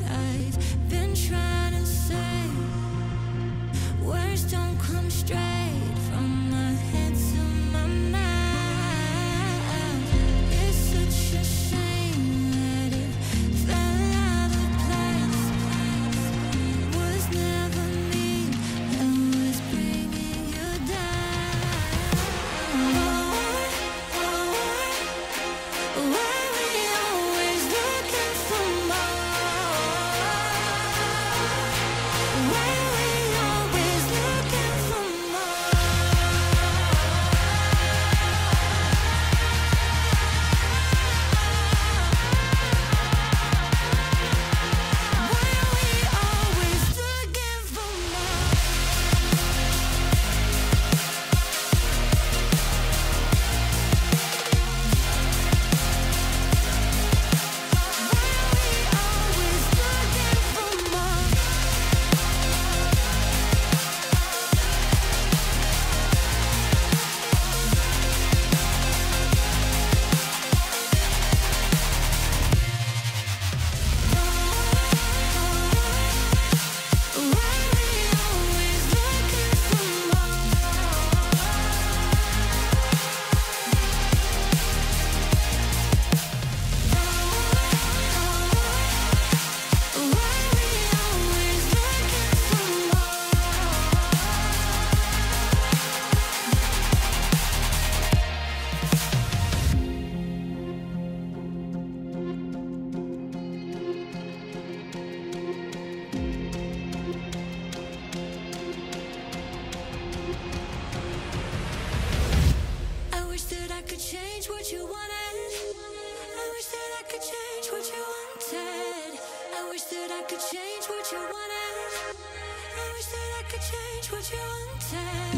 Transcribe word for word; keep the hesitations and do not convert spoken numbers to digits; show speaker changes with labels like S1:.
S1: I've been trying to say. Words don't come straight from my head to my mouth. It's such a shame that it fell out of place. Was never me that was bringing you down. Why we always looking for more? Why we always looking for more? Why we always looking for more? Always looking for more. Why we always looking for more? Why we always looking for I wish that I could change what you wanted. I wish that I could change what you wanted. I wish that I could change what you wanted. I wish that I could change what you wanted.